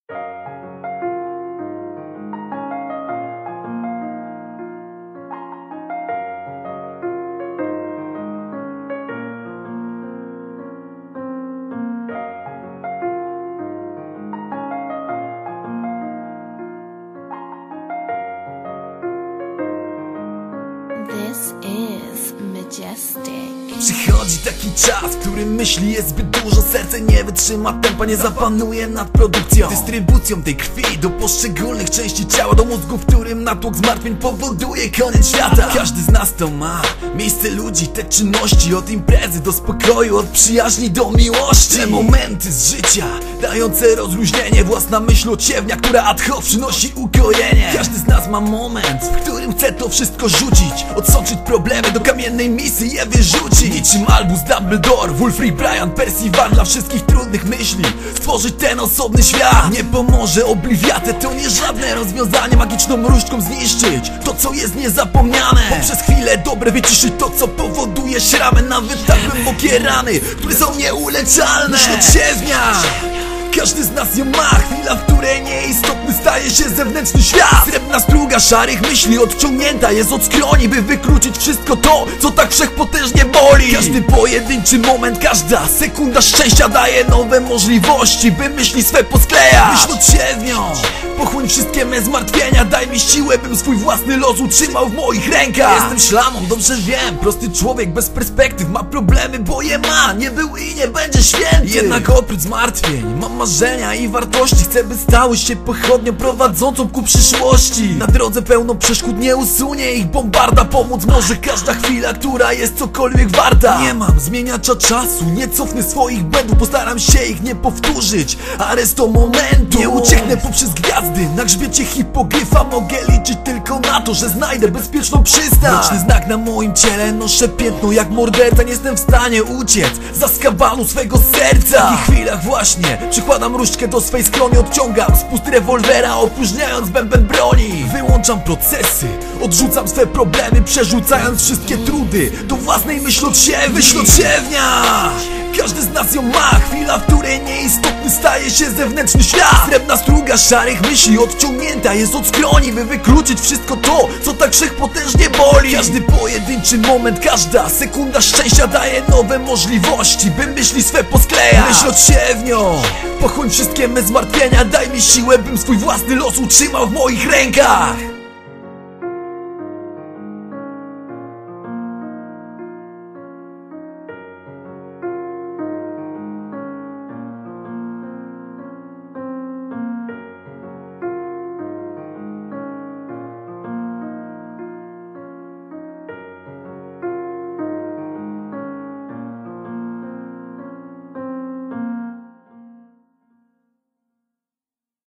This is Majestic. Przychodzi taki czas, w którym myśli jest zbyt dużo. Serce nie wytrzyma tempa, nie zapanuje nad produkcją, dystrybucją tej krwi do poszczególnych części ciała, do mózgu, w którym natłok zmartwień powoduje koniec świata. Każdy z nas to ma miejsce ludzi, te czynności, od imprezy do spokoju, od przyjaźni do miłości. Te momenty z życia dające rozluźnienie, własna myśl ociewnia, która ad hoc przynosi ukojenie. Każdy z nas ma moment, w którym chce to wszystko rzucić, odsączyć problemy, do kamiennej misji je wyrzucić. Niczym Albus Dumbledore, Wulfric, Brian, Percival, dla wszystkich trudnych myśli stworzyć ten osobny świat. Nie pomoże obliwiate, to nie żadne rozwiązanie, magiczną różdżką zniszczyć to, co jest niezapomniane, poprzez chwilę dobre wyciszyć to, co powoduje szramy, nawet tak głębokie rany, które są nieuleczalne. Myśl odsiewnia, każdy z nas ją ma, chwila, w której nieistotny staje się zewnętrzny świat. Srebrna struga szarych myśli odciągnięta jest od skroni, by wykluczyć wszystko to, co tak wszechpotężnie boli. Każdy pojedynczy moment, każda sekunda szczęścia daje nowe możliwości, by myśli swe posklejać. Myśl odsiewnią, pochłoń wszystkie me zmartwienia, daj mi siłę, bym swój własny los utrzymał w moich rękach. Jestem szlamą, dobrze wiem, prosty człowiek bez perspektyw ma problemy, bo je ma, nie był i nie będzie święty. Jednak oprócz zmartwień mam marzenia i wartości, chcę, by stały się pochodnią prowadzącą ku przyszłości. Na drodze pełno przeszkód nie usunie ich bombarda, pomóc może każda chwila, która jest cokolwiek warta. Nie mam zmieniacza czasu, nie cofnę swoich błędów, postaram się ich nie powtórzyć, aresto momentu. Nie ucieknę poprzez gwiazdy, na grzbiecie hipogryfa mogę liczyć tylko na to, że znajdę bezpieczną przystań. Roczny znak na moim ciele, noszę piętno jak morderca, nie jestem w stanie uciec za skabanu swego serca. W takich chwilach właśnie przykładam różdżkę do swej skroni, odciągam spust rewolwera, opróżniając bęben broni. Wyłączam procesy, odrzucam swe problemy, przerzucając wszystkie trudy do własnej myślodsiewni. Myślodsiewnia, każdy z nas ją ma, chwila, w której nieistotny staje się zewnętrzny świat. Srebrna struga szarych myśli odciągnięta jest od skroni, by wykluczyć wszystko to, co tak wszechpotężnie boli. Każdy pojedynczy moment, każda sekunda szczęścia daje nowe możliwości, by myśli swe posklejać. Myśl odsiewnią, pochłoń wszystkie me zmartwienia, daj mi siłę, bym swój własny los utrzymał w moich rękach.